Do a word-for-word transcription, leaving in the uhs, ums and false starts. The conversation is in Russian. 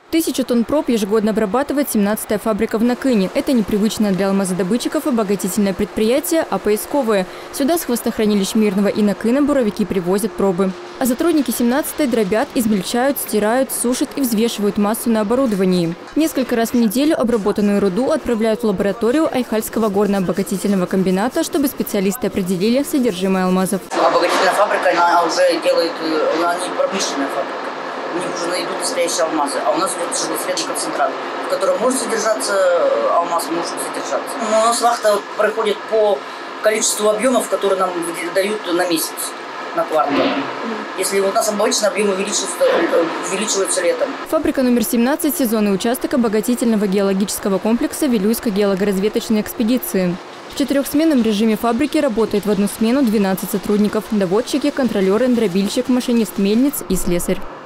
Тысячу тонн проб ежегодно обрабатывает семнадцатая фабрика в Накыне. Это непривычное для алмазодобытчиков обогатительное предприятие, а поисковое. Сюда с хвостохранилищ Мирного и Накына буровики привозят пробы. А сотрудники семнадцатой дробят, измельчают, стирают, сушат и взвешивают массу на оборудовании. Несколько раз в неделю обработанную руду отправляют в лабораторию Айхальского горно-обогатительного комбината, чтобы специалисты определили содержимое алмазов. Обогатительная фабрика, она уже делает, она не промышленная фабрика. У них уже найдут настоящие алмазы. А у нас вот средний концентрат, в котором может содержаться алмаз, может не содержаться. Но у нас вахта проходит по количеству объемов, которые нам дают на месяц, на квартал. Если у нас обычно объемы увеличиваются, увеличиваются летом. Фабрика номер семнадцать – сезонный участок обогатительного геологического комплекса Вилюйской геологоразведочной экспедиции. В четырехсменном режиме фабрики работает в одну смену двенадцать сотрудников – доводчики, контролеры, дробильщик, машинист мельниц и слесарь.